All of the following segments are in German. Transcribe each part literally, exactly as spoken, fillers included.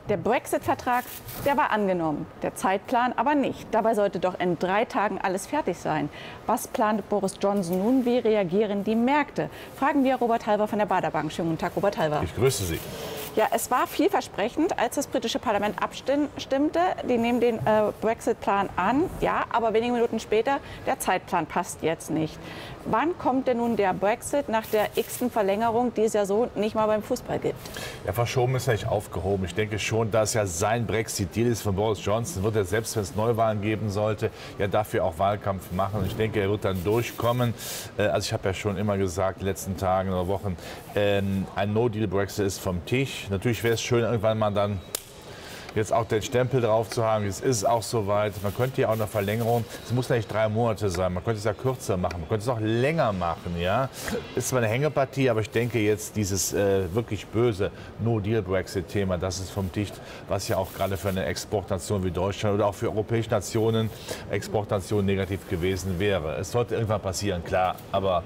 Der Brexit-Vertrag, der war angenommen, der Zeitplan aber nicht. Dabei sollte doch in drei Tagen alles fertig sein. Was plant Boris Johnson nun? Wie reagieren die Märkte? Fragen wir Robert Halver von der Baader Bank. Schönen guten Tag, Robert Halver. Ich grüße Sie. Ja, es war vielversprechend, als das britische Parlament abstimmte. Die nehmen den äh, Brexit-Plan an, ja, aber wenige Minuten später, der Zeitplan passt jetzt nicht. Wann kommt denn nun der Brexit nach der x-ten Verlängerung, die es ja so nicht mal beim Fußball gibt? Ja, verschoben ist ja nicht aufgehoben. Ich denke schon, dass ja sein Brexit-Deal ist von Boris Johnson, wird er selbst, wenn es Neuwahlen geben sollte, ja dafür auch Wahlkampf machen. Und ich denke, er wird dann durchkommen. Äh, also ich habe ja schon immer gesagt, in den letzten Tagen oder Wochen, äh, ein No-Deal-Brexit ist vom Tisch. Natürlich wäre es schön, irgendwann mal dann jetzt auch den Stempel drauf zu haben. Jetzt ist es auch soweit. Man könnte ja auch eine Verlängerung, es muss ja nicht drei Monate sein, man könnte es ja kürzer machen, man könnte es auch länger machen. Ja? Ist zwar eine Hängepartie, aber ich denke jetzt dieses äh, wirklich böse No-Deal-Brexit-Thema, das ist vom Tisch, was ja auch gerade für eine Exportnation wie Deutschland oder auch für europäische Nationen Exportnationen negativ gewesen wäre. Es sollte irgendwann passieren, klar, aber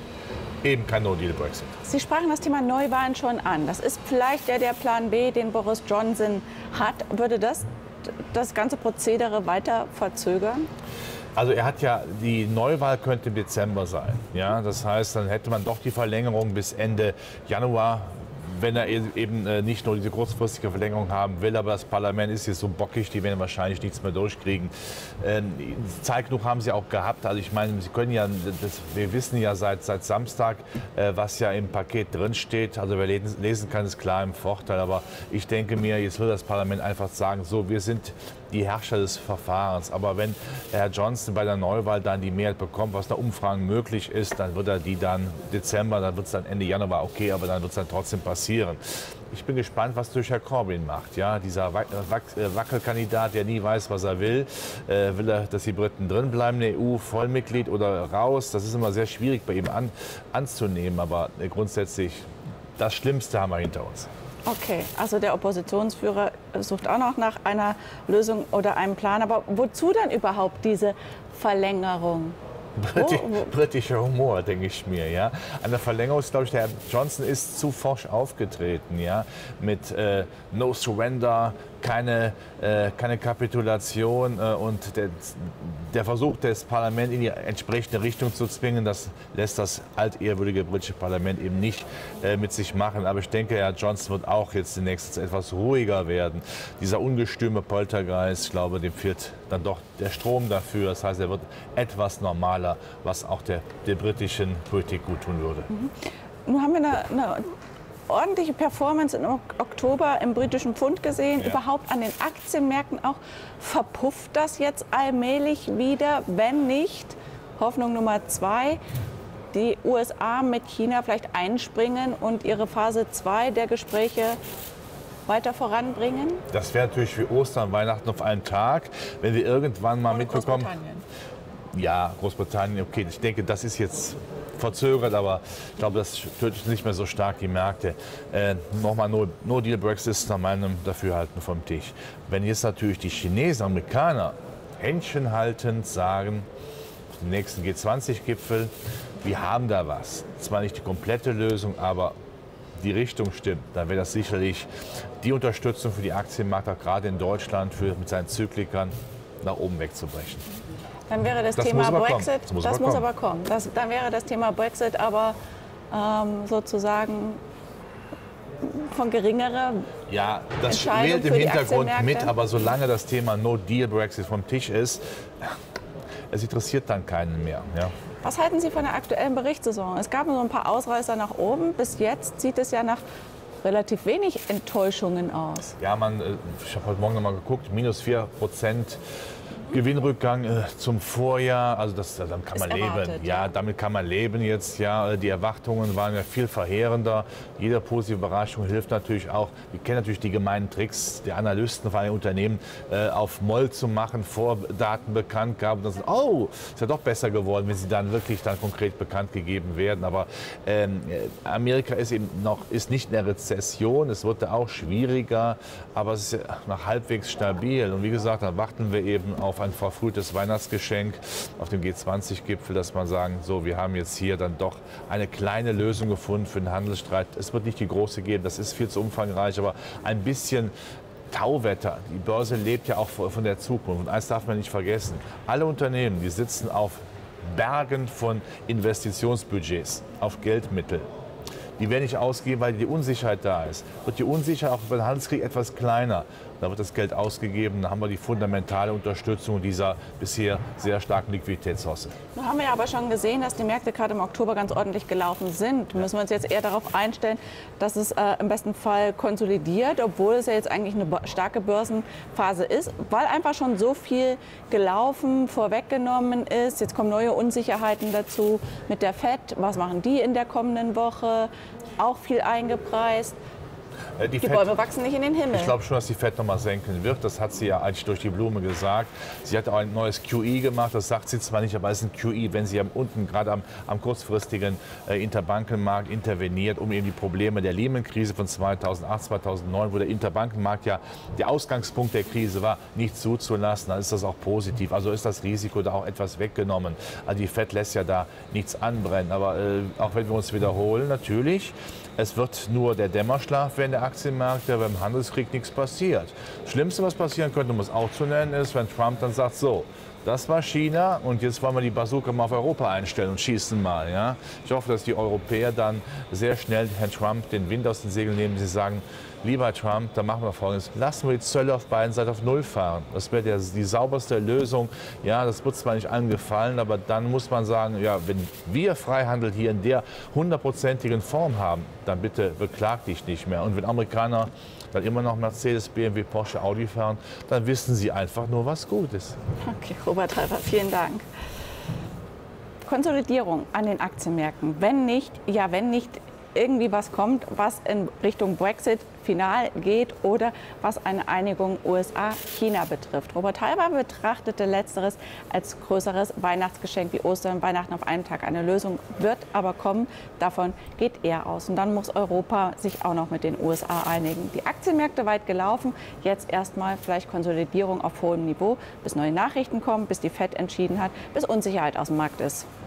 eben kein No-Deal-Brexit. Sie sprachen das Thema Neuwahlen schon an. Das ist vielleicht der, der Plan B, den Boris Johnson hat. Würde das das ganze Prozedere weiter verzögern? Also er hat ja, die Neuwahl könnte im Dezember sein. Ja? Das heißt, dann hätte man doch die Verlängerung bis Ende Januar, wenn er eben nicht nur diese kurzfristige Verlängerung haben will, aber das Parlament ist jetzt so bockig, die werden wahrscheinlich nichts mehr durchkriegen. Zeit genug haben sie auch gehabt. Also ich meine, sie können ja, das, wir wissen ja seit, seit Samstag, was ja im Paket drin steht. Also wer lesen, lesen kann, ist klar im Vorteil. Aber ich denke mir, jetzt will das Parlament einfach sagen, so, wir sind die Herrscher des Verfahrens. Aber wenn Herr Johnson bei der Neuwahl dann die Mehrheit bekommt, was nach Umfragen möglich ist, dann wird er die dann Dezember, dann wird es dann Ende Januar okay, aber dann wird es dann trotzdem passieren. Ich bin gespannt, was durch Herr Corbyn macht. Ja, dieser Wac Wac Wackelkandidat, der nie weiß, was er will. Äh, will er, dass die Briten drin bleiben, in der E U, Vollmitglied oder raus? Das ist immer sehr schwierig bei ihm an, anzunehmen. Aber äh, grundsätzlich, das Schlimmste haben wir hinter uns. Okay, also der Oppositionsführer sucht auch noch nach einer Lösung oder einem Plan. Aber wozu dann überhaupt diese Verlängerung? Briti britischer Humor, denke ich mir. Ja. An der Verlängerung ist, glaube ich, der Herr Johnson ist zu forsch aufgetreten. Ja. Mit äh, No Surrender, keine, äh, keine Kapitulation äh, und der, der Versuch des Parlaments in die entsprechende Richtung zu zwingen, das lässt das altehrwürdige britische Parlament eben nicht äh, mit sich machen. Aber ich denke, Herr Johnson wird auch jetzt demnächst etwas ruhiger werden. Dieser ungestüme Poltergeist, ich glaube, dem fehlt dann doch der Strom dafür. Das heißt, er wird etwas normaler, was auch der, der britischen Politik gut tun würde. Mhm. Nun haben wir eine, eine ordentliche Performance im Oktober im britischen Pfund gesehen, ja. Überhaupt an den Aktienmärkten auch. Verpufft das jetzt allmählich wieder, wenn nicht, Hoffnung Nummer zwei, die U S A mit China vielleicht einspringen und ihre Phase zwei der Gespräche weiter voranbringen? Das wäre natürlich wie Ostern, Weihnachten auf einen Tag, wenn wir irgendwann mal mitbekommen. Großbritannien. Ja, Großbritannien, okay, ich denke, das ist jetzt verzögert, aber ich glaube, das tötet nicht mehr so stark die Märkte. Äh, Nochmal, No-Deal-Brexit ist nach meinem Dafürhalten vom Tisch. Wenn jetzt natürlich die Chinesen, Amerikaner Händchen haltend sagen, auf den nächsten G zwanzig Gipfel, wir haben da was. Zwar nicht die komplette Lösung, aber die Richtung stimmt, dann wäre das sicherlich die Unterstützung für die Aktienmärkte, gerade in Deutschland, für, mit seinen Zyklikern nach oben wegzubrechen. Dann wäre das, das Thema Brexit, das muss, das aber, muss aber kommen. Das, dann wäre das Thema Brexit aber ähm, sozusagen von geringerer Ja, das spielt im Hintergrund mit, aber solange das Thema No-Deal-Brexit vom Tisch ist, es interessiert dann keinen mehr. Ja. Was halten Sie von der aktuellen Berichtssaison? Es gab so ein paar Ausreißer nach oben. Bis jetzt sieht es ja nach relativ wenig Enttäuschungen aus. Ja, man, ich habe heute Morgen noch mal geguckt, minus vier Prozent Gewinnrückgang äh, zum Vorjahr, also das, damit kann man leben. Erwartet, ja, ja, damit kann man leben jetzt. Ja, die Erwartungen waren ja viel verheerender. Jede positive Überraschung hilft natürlich auch. Wir kennen natürlich die gemeinen Tricks der Analysten von den Unternehmen, äh, auf Moll zu machen, Vordaten bekannt gaben. Dann sind, oh, ist ja doch besser geworden, wenn sie dann wirklich dann konkret bekannt gegeben werden. Aber ähm, Amerika ist eben noch ist nicht in der Rezession. Es wird da auch schwieriger, aber es ist ja noch halbwegs stabil. Und wie gesagt, dann warten wir eben auf ein verfrühtes Weihnachtsgeschenk auf dem G zwanzig Gipfel, dass man sagen, so, wir haben jetzt hier dann doch eine kleine Lösung gefunden für den Handelsstreit. Es wird nicht die große geben, das ist viel zu umfangreich, aber ein bisschen Tauwetter. Die Börse lebt ja auch von der Zukunft. Und eins darf man nicht vergessen. Alle Unternehmen, die sitzen auf Bergen von Investitionsbudgets, auf Geldmittel. Die werden nicht ausgeben, weil die Unsicherheit da ist. Wird die Unsicherheit auch über den Handelskrieg etwas kleiner, da wird das Geld ausgegeben, dann haben wir die fundamentale Unterstützung dieser bisher sehr starken Liquiditätshausse. Da haben wir ja aber schon gesehen, dass die Märkte gerade im Oktober ganz ordentlich gelaufen sind. Müssen wir uns jetzt eher darauf einstellen, dass es äh, im besten Fall konsolidiert, obwohl es ja jetzt eigentlich eine starke Börsenphase ist, weil einfach schon so viel gelaufen, vorweggenommen ist. Jetzt kommen neue Unsicherheiten dazu mit der Fed. Was machen die in der kommenden Woche? Auch viel eingepreist. Die, die Fed, Bäume wachsen nicht in den Himmel. Ich glaube schon, dass die Fed noch mal senken wird. Das hat sie ja eigentlich durch die Blume gesagt. Sie hat auch ein neues Q E gemacht. Das sagt sie zwar nicht, aber es ist ein Q E, wenn sie am, unten gerade am, am kurzfristigen äh, Interbankenmarkt interveniert, um eben die Probleme der Lehman-Krise von zweitausendacht, zweitausendneun, wo der Interbankenmarkt ja der Ausgangspunkt der Krise war, nicht zuzulassen. Dann ist das auch positiv. Also ist das Risiko da auch etwas weggenommen. Also die Fed lässt ja da nichts anbrennen. Aber äh, auch wenn wir uns wiederholen, natürlich, es wird nur der Dämmerschlaf werden der Aktienmärkte, wenn im Handelskrieg nichts passiert. Das Schlimmste, was passieren könnte, um es auch zu nennen, ist, wenn Trump dann sagt, so, das war China und jetzt wollen wir die Bazooka mal auf Europa einstellen und schießen mal. Ja? Ich hoffe, dass die Europäer dann sehr schnell Herrn Trump den Wind aus den Segeln nehmen. Sie sagen, lieber Trump, dann machen wir Folgendes. Lassen wir die Zölle auf beiden Seiten auf Null fahren. Das wäre die sauberste Lösung. Ja, das wird zwar nicht allen gefallen, aber dann muss man sagen, ja, wenn wir Freihandel hier in der hundertprozentigen Form haben, dann bitte beklag dich nicht mehr. Und wenn Amerikaner dann immer noch Mercedes, B M W, Porsche, Audi fahren, dann wissen sie einfach nur, was gut ist. Okay, Robert Halver, vielen Dank. Konsolidierung an den Aktienmärkten. Wenn nicht, ja, wenn nicht irgendwie was kommt, was in Richtung Brexit final geht oder was eine Einigung U S A-China betrifft. Robert Halver betrachtete Letzteres als größeres Weihnachtsgeschenk wie Ostern, Weihnachten auf einen Tag. Eine Lösung wird aber kommen, davon geht er aus. Und dann muss Europa sich auch noch mit den U S A einigen. Die Aktienmärkte weit gelaufen, jetzt erstmal vielleicht Konsolidierung auf hohem Niveau, bis neue Nachrichten kommen, bis die Fed entschieden hat, bis Unsicherheit aus dem Markt ist.